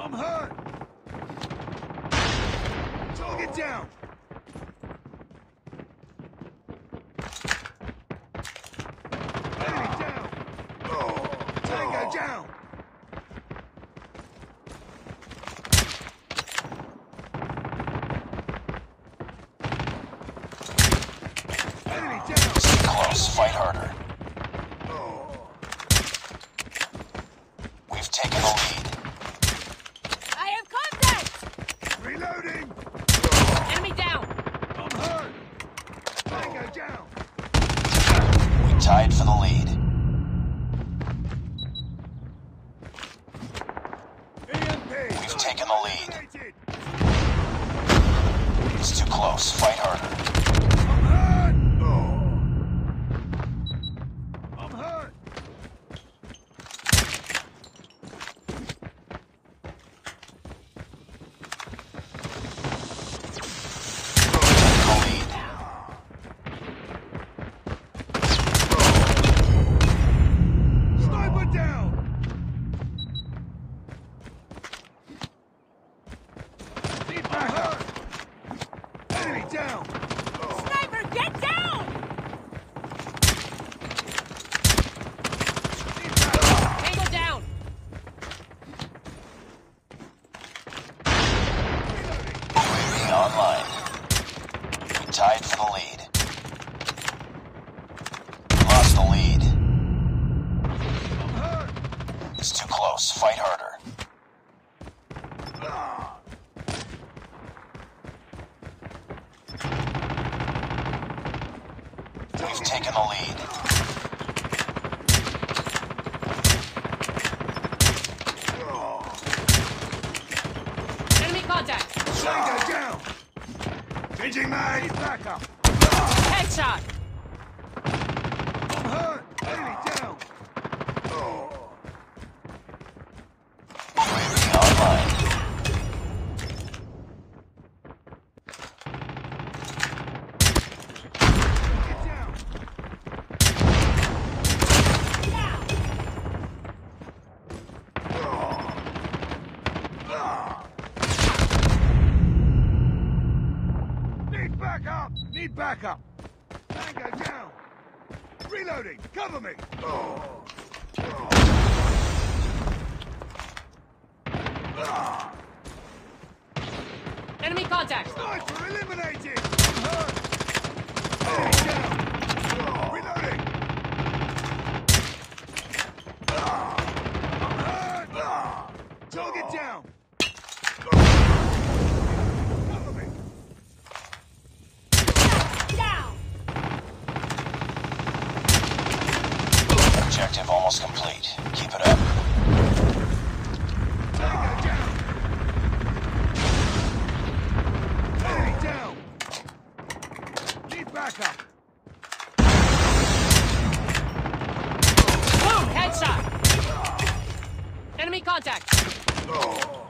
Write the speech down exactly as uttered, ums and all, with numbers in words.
I'm hurt! Target down! Enemy down! Oh, Tango down! Enemy down! Stay close, fight harder. We've taken the lead. I have contact! Reloading! Enemy down! I'm hurt! Tango down! We tied for the lead. E M P! We've taken the lead. Eliminated. It's too close, fight harder. I'm hurt! Oh. I'm hurt! The lead. Sniper down! Need backup! Enemy down! Sniper, get down! Need backup! Tango down! U A V online. We tied for the lead. Lost the lead. I'm hurt! It's too close, fight harder. Ah. We've taken the lead. Enemy contact! Tango down! Changing mag! Need backup! Headshot! I'm hurt! Enemy down! Oh. U A V online. Get down! Need backup! Need backup! Tango down! Reloading! Cover me! Oh. Oh. Ah. Enemy contact! Sniper eliminated! I'm hurt! Enemy down! Reloading! Ah. I'm hurt! Ah. Target down! Cover me! Down! Objective almost complete. Keep it up. Tango down! Enemy down! Need backup! Boom! Headshot! Enemy contact! Oh.